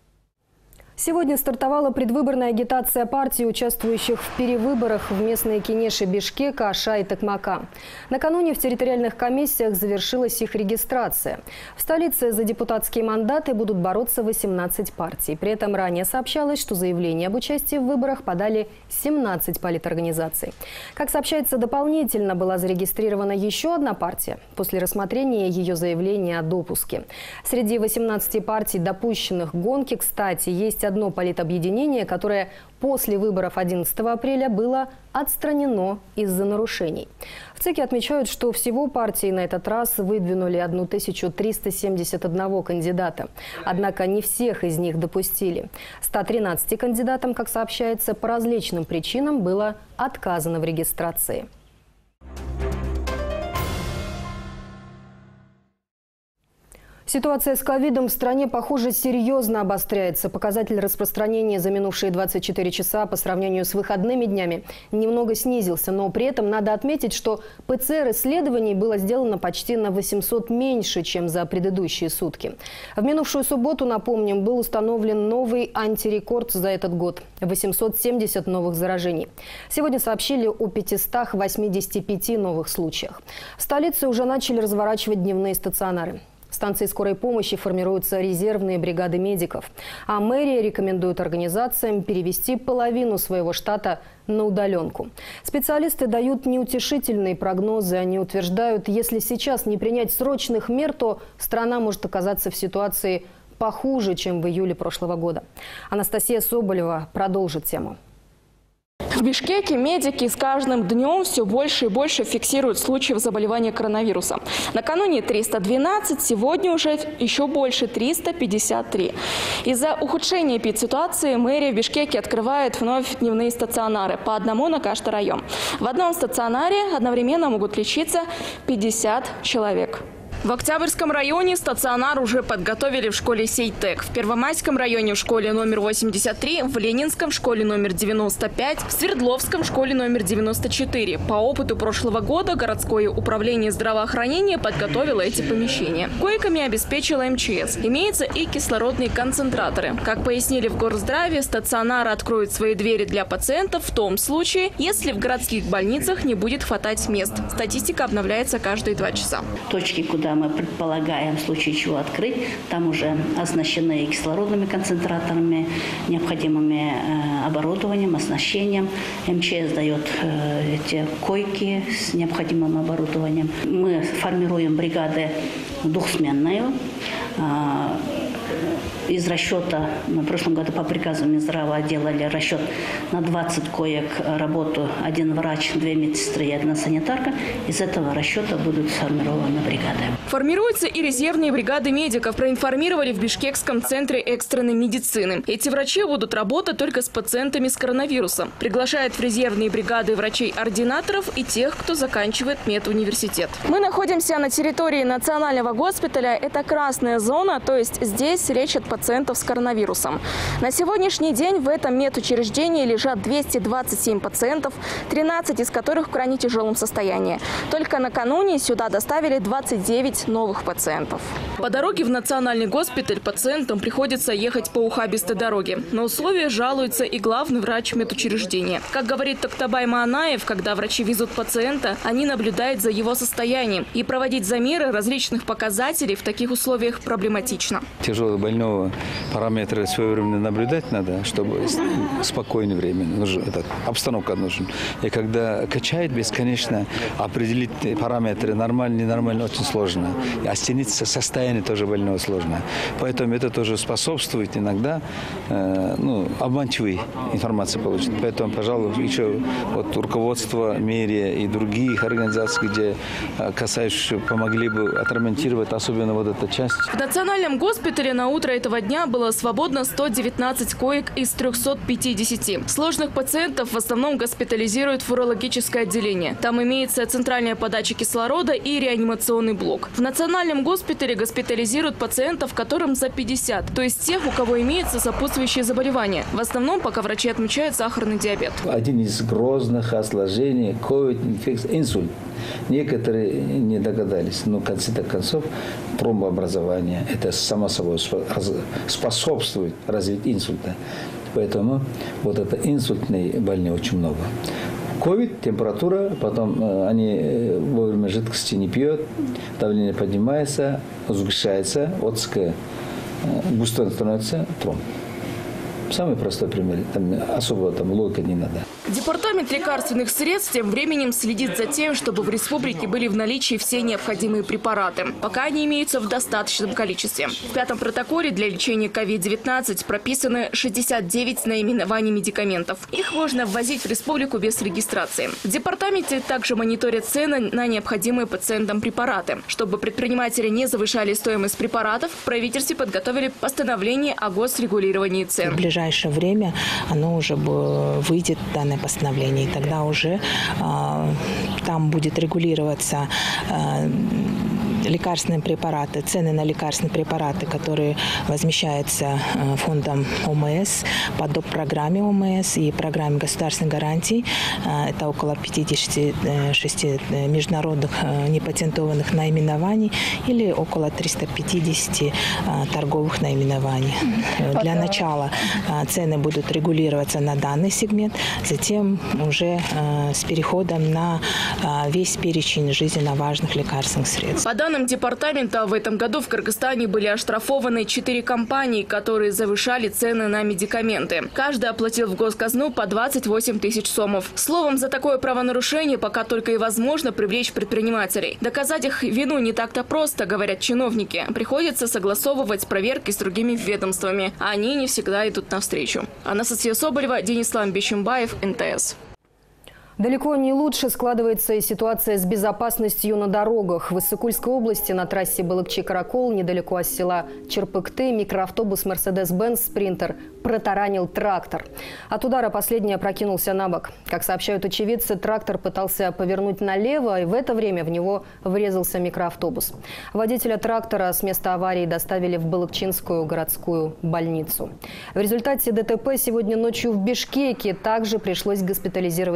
Сегодня стартовала предвыборная агитация партий, участвующих в перевыборах в местные кенеши Бишкека, Аша и Токмака. Накануне в территориальных комиссиях завершилась их регистрация. В столице за депутатские мандаты будут бороться восемнадцать партий. При этом ранее сообщалось, что заявление об участии в выборах подали семнадцать политорганизаций. Как сообщается, дополнительно была зарегистрирована еще одна партия после рассмотрения ее заявления о допуске. Среди восемнадцати партий, допущенных к гонке, кстати, есть одно политобъединение, которое после выборов одиннадцатого апреля было отстранено из-за нарушений. В ЦИКе отмечают, что всего партии на этот раз выдвинули тысячу триста семьдесят один кандидата. Однако не всех из них допустили. ста тринадцати кандидатам, как сообщается, по различным причинам было отказано в регистрации. Ситуация с ковидом в стране, похоже, серьезно обостряется. Показатель распространения за минувшие двадцать четыре часа по сравнению с выходными днями немного снизился. Но при этом надо отметить, что пэ цэ эр-исследований было сделано почти на восемьсот меньше, чем за предыдущие сутки. В минувшую субботу, напомним, был установлен новый антирекорд за этот год – восемьсот семьдесят новых заражений. Сегодня сообщили о пятистах восьмидесяти пяти новых случаях. В столице уже начали разворачивать дневные стационары. В станции скорой помощи формируются резервные бригады медиков. А мэрия рекомендует организациям перевести половину своего штата на удаленку. Специалисты дают неутешительные прогнозы. Они утверждают, если сейчас не принять срочных мер, то страна может оказаться в ситуации похуже, чем в июле прошлого года. Анастасия Соболева продолжит тему. В Бишкеке медики с каждым днем все больше и больше фиксируют случаев заболевания коронавирусом. Накануне триста двенадцать, сегодня уже еще больше – триста пятьдесят три. Из-за ухудшения эпидситуации мэрия в Бишкеке открывает вновь дневные стационары, по одному на каждый район. В одном стационаре одновременно могут лечиться пятьдесят человек. В Октябрьском районе стационар уже подготовили в школе Сейтек. В Первомайском районе в школе номер восемьдесят три, в Ленинском в школе номер девяносто пять, в Свердловском в школе номер девяносто четыре. По опыту прошлого года городское управление здравоохранения подготовило эти помещения. Койками обеспечила эм че эс. Имеются и кислородные концентраторы. Как пояснили в Горздраве, стационары откроют свои двери для пациентов в том случае, если в городских больницах не будет хватать мест. Статистика обновляется каждые два часа. Точки, куда куда мы предполагаем в случае чего открыть. Там уже оснащены кислородными концентраторами, необходимыми оборудованием, оснащением. МЧС дает эти койки с необходимым оборудованием. Мы формируем бригады двухсменную. Из расчета, мы в прошлом году по приказу Минздрава делали расчет на двадцать коек работу, один врач, две медсестры и одна санитарка. Из этого расчета будут сформированы бригады. Формируются и резервные бригады медиков, проинформировали в Бишкекском центре экстренной медицины. Эти врачи будут работать только с пациентами с коронавирусом. Приглашают в резервные бригады врачей-ординаторов и тех, кто заканчивает медуниверситет. Мы находимся на территории национального госпиталя. Это красная зона, то есть здесь лечат пациентов с коронавирусом. На сегодняшний день в этом медучреждении лежат двести двадцать семь пациентов, тринадцать из которых в крайне тяжелом состоянии. Только накануне сюда доставили двадцать девять новых пациентов. По дороге в национальный госпиталь пациентам приходится ехать по ухабистой дороге. На условия жалуется и главный врач медучреждения. Как говорит Токтабай Маанаев, когда врачи везут пациента, они наблюдают за его состоянием. И проводить замеры различных показателей в таких условиях проблематично. Тяжелого больного параметры своевременно наблюдать надо, чтобы спокойное время, нужно, это, обстановка нужна. И когда качает бесконечно, определить параметры нормально, ненормально очень сложно. И оценить состояние тоже больного сложно. Поэтому это тоже способствует иногда э, ну, обманчивой информации получить. Поэтому, пожалуй, еще вот руководство мэрии и других организаций, где э, касающиеся, помогли бы отремонтировать, особенно вот эта часть. В национальном госпитале на утро этого дня было свободно сто девятнадцать коек из трёхсот пятидесяти. Сложных пациентов в основном госпитализируют в урологическое отделение. Там имеется центральная подача кислорода и реанимационный блок. В национальном госпитале госпитализируют пациентов, которым за пятьдесят, то есть тех, у кого имеются сопутствующие заболевания. В основном, пока врачи отмечают сахарный диабет. Один из грозных осложнений – ковид-инфекция, инсульт. Некоторые не догадались, но в конце концов тромбообразование – это само собой способствует развитию инсульта. Поэтому вот это инсультной больных очень много. Ковид, температура, потом э, они вовремя жидкости не пьют, давление поднимается, сгущается, отская, э, густой становится тромб. Самый простой пример. Там особо там логика не надо. Департамент лекарственных средств тем временем следит за тем, чтобы в республике были в наличии все необходимые препараты. Пока они имеются в достаточном количестве. В пятом протоколе для лечения ковид девятнадцать прописаны шестьдесят девять наименований медикаментов. Их можно ввозить в республику без регистрации. В департаменте также мониторят цены на необходимые пациентам препараты. Чтобы предприниматели не завышали стоимость препаратов, в правительстве подготовили постановление о госрегулировании цен. В ближайшее время оно уже выйдет, данное постановление, и тогда уже э, там будет регулироваться э, лекарственные препараты, цены на лекарственные препараты, которые возмещаются э, фондом ОМС по доп. Программе ОМС и программе государственных гарантий. Э, это около пятидесяти шести международных э, непатентованных наименований или около триста пятидесяти э, торговых наименований. Для начала э, цены будут регулироваться на данный сегмент, затем уже э, с переходом на э, весь перечень жизненно важных лекарственных средств. По данным департамента, в этом году в Кыргызстане были оштрафованы четыре компании, которые завышали цены на медикаменты. Каждый оплатил в госказну по двадцать восемь тысяч сомов. Словом, за такое правонарушение пока только и возможно привлечь предпринимателей. Доказать их вину не так-то просто, говорят чиновники. Приходится согласовывать проверки с другими ведомствами, а они не всегда идут навстречу. Анастасия Соболева, Денислам Бещимбаев, эн тэ эс. Далеко не лучше складывается и ситуация с безопасностью на дорогах. В Иссык-Кульской области на трассе Балыкчи-Каракол, недалеко от села Черпыкты, микроавтобус «Мерседес-Бенц Спринтер» протаранил трактор. От удара последний опрокинулся на бок. Как сообщают очевидцы, трактор пытался повернуть налево, и в это время в него врезался микроавтобус. Водителя трактора с места аварии доставили в Балыкчинскую городскую больницу. В результате ДТП сегодня ночью в Бишкеке также пришлось госпитализировать человека.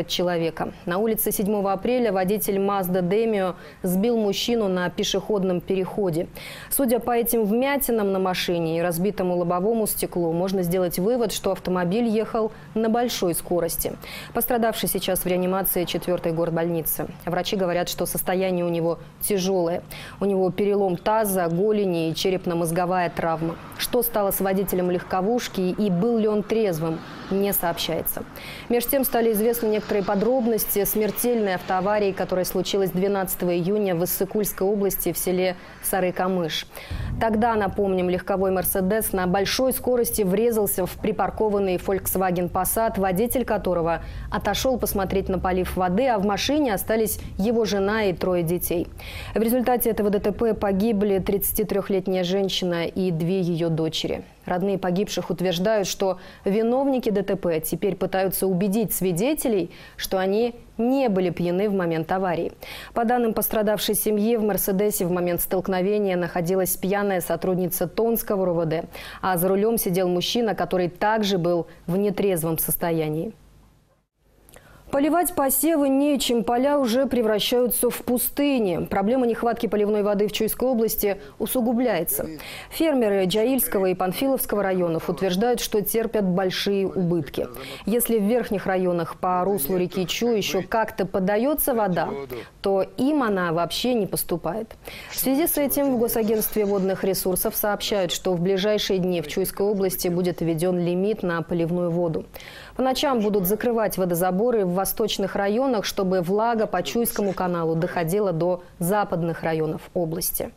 человека. На улице седьмого апреля водитель Mazda Demio сбил мужчину на пешеходном переходе. Судя по этим вмятинам на машине и разбитому лобовому стеклу, можно сделать вывод, что автомобиль ехал на большой скорости. Пострадавший сейчас в реанимации четвёртой горбольницы. Врачи говорят, что состояние у него тяжелое. У него перелом таза, голени и черепно-мозговая травма. Что стало с водителем легковушки и был ли он трезвым, не сообщается. Между тем стали известны некоторые подробности смертельной автоаварии, которая случилась двенадцатого июня в Иссык-Кульской области в селе Сары-Камыш. Тогда, напомним, легковой «Мерседес» на большой скорости врезался в припаркованный Volkswagen Passat, водитель которого отошел посмотреть на полив воды, а в машине остались его жена и трое детей. В результате этого ДТП погибли тридцатитрёхлетняя женщина и две ее дочери. Родные погибших утверждают, что виновники ДТП теперь пытаются убедить свидетелей, что они не были пьяны в момент аварии. По данным пострадавшей семьи, в «Мерседесе» в момент столкновения находилась пьяная сотрудница Тонского РОВД, а за рулем сидел мужчина, который также был в нетрезвом состоянии. Поливать посевы нечем, поля уже превращаются в пустыни. Проблема нехватки поливной воды в Чуйской области усугубляется. Фермеры Джаильского и Панфиловского районов утверждают, что терпят большие убытки. Если в верхних районах по руслу реки Чу еще как-то подается вода, то им она вообще не поступает. В связи с этим в Госагентстве водных ресурсов сообщают, что в ближайшие дни в Чуйской области будет введен лимит на поливную воду. По ночам будут закрывать водозаборы в восточных районах, чтобы влага по Чуйскому каналу доходила до западных районов области.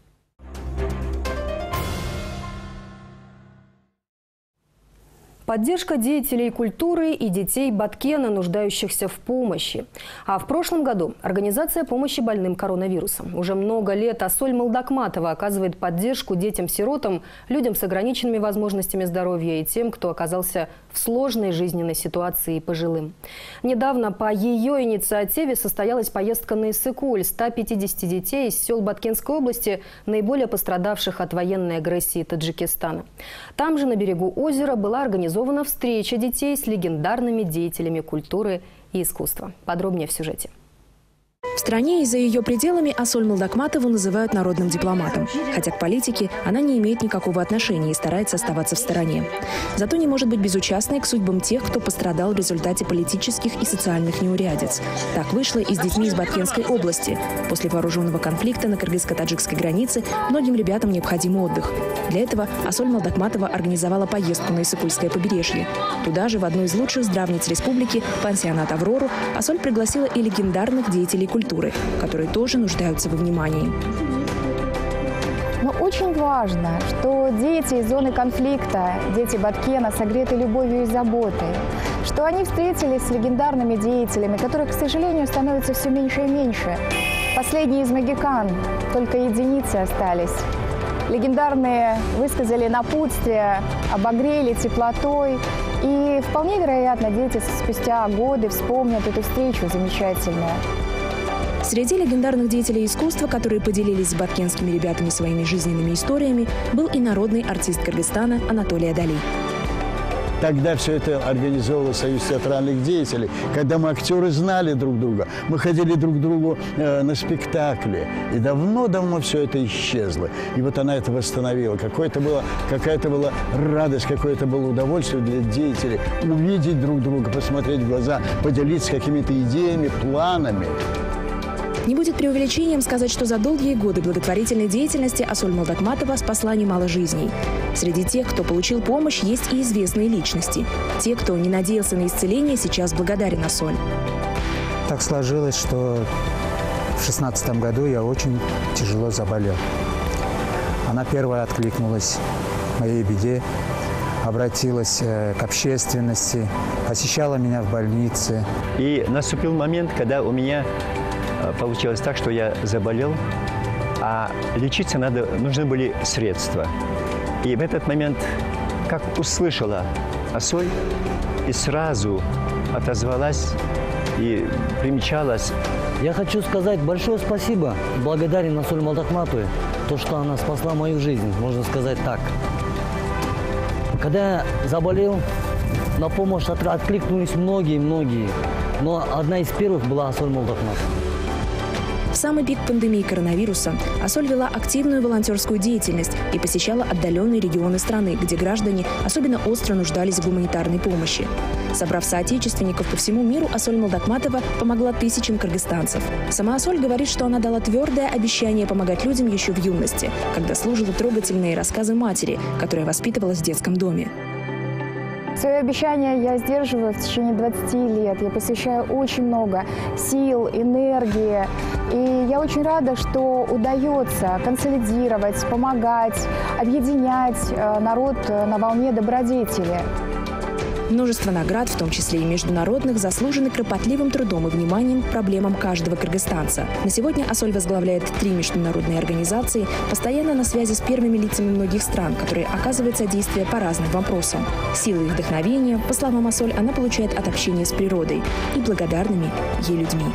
Поддержка деятелей культуры и детей Баткена, нуждающихся в помощи. А в прошлом году организация помощи больным коронавирусом. Уже много лет Асоль Молдокматова оказывает поддержку детям-сиротам, людям с ограниченными возможностями здоровья и тем, кто оказался в сложной жизненной ситуации и пожилым. Недавно по ее инициативе состоялась поездка на Иссык-Куль. ста пятидесяти детей из сел Баткенской области, наиболее пострадавших от военной агрессии Таджикистана. Там же на берегу озера была организована Организована встреча детей с легендарными деятелями культуры и искусства. Подробнее в сюжете. В стране и за ее пределами Асоль Молдокматову называют народным дипломатом. Хотя к политике она не имеет никакого отношения и старается оставаться в стороне. Зато не может быть безучастной к судьбам тех, кто пострадал в результате политических и социальных неурядиц. Так вышло и с детьми из Баткенской области. После вооруженного конфликта на кыргызско-таджикской границе многим ребятам необходим отдых. Для этого Асоль Молдокматова организовала поездку на Иссык-Кульское побережье. Туда же, в одну из лучших здравниц республики, пансионат «Аврору», Асоль пригласила и легендарных деятелей культуры, которые тоже нуждаются во внимании. Но очень важно, что дети из зоны конфликта, дети Баткена, согреты любовью и заботой, что они встретились с легендарными деятелями, которых, к сожалению, становится все меньше и меньше. Последние из магикан, только единицы остались. Легендарные высказали напутствие, обогрели теплотой. И вполне вероятно, дети спустя годы вспомнят эту встречу замечательную. Среди легендарных деятелей искусства, которые поделились с баткенскими ребятами своими жизненными историями, был и народный артист Кыргызстана Анатолий Адали. Тогда все это организовывал Союз театральных деятелей, когда мы, актеры, знали друг друга. Мы ходили друг к другу э, на спектакли. И давно-давно все это исчезло. И вот она это восстановила. Какое-то было, какая-то была радость, какое-то было удовольствие для деятелей увидеть друг друга, посмотреть в глаза, поделиться какими-то идеями, планами. Не будет преувеличением сказать, что за долгие годы благотворительной деятельности Асоль Молдокматова спасла немало жизней. Среди тех, кто получил помощь, есть и известные личности. Те, кто не надеялся на исцеление, сейчас благодарен Асоль. Так сложилось, что в шестнадцатом году я очень тяжело заболел. Она первая откликнулась моей беде, обратилась к общественности, посещала меня в больнице. И наступил момент, когда у меня получилось так, что я заболел, а лечиться надо, нужны были средства. И в этот момент, как услышала Асоль, и сразу отозвалась и примчалась. Я хочу сказать большое спасибо, благодарен Асоль Молдокматовой, то, что она спасла мою жизнь, можно сказать так. Когда я заболел, на помощь от- откликнулись многие-многие. Но одна из первых была Асоль Молдахматова. В самый пик пандемии коронавируса Асоль вела активную волонтерскую деятельность и посещала отдаленные регионы страны, где граждане особенно остро нуждались в гуманитарной помощи. Собрав соотечественников по всему миру, Асоль Молдахматова помогла тысячам кыргызстанцев. Сама Асоль говорит, что она дала твердое обещание помогать людям еще в юности, когда слушала трогательные рассказы матери, которая воспитывалась в детском доме. Свое обещание я сдерживаю в течение двадцати лет. Я посвящаю очень много сил, энергии. И я очень рада, что удается консолидировать, помогать, объединять народ на волне добродетели. Множество наград, в том числе и международных, заслужены кропотливым трудом и вниманием к проблемам каждого кыргызстанца. На сегодня Асоль возглавляет три международные организации, постоянно на связи с первыми лицами многих стран, которые оказывают содействие по разным вопросам. Силы и вдохновения, по словам Асоль, она получает от общения с природой и благодарными ей людьми.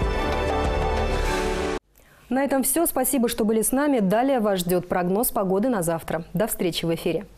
На этом все. Спасибо, что были с нами. Далее вас ждет прогноз погоды на завтра. До встречи в эфире.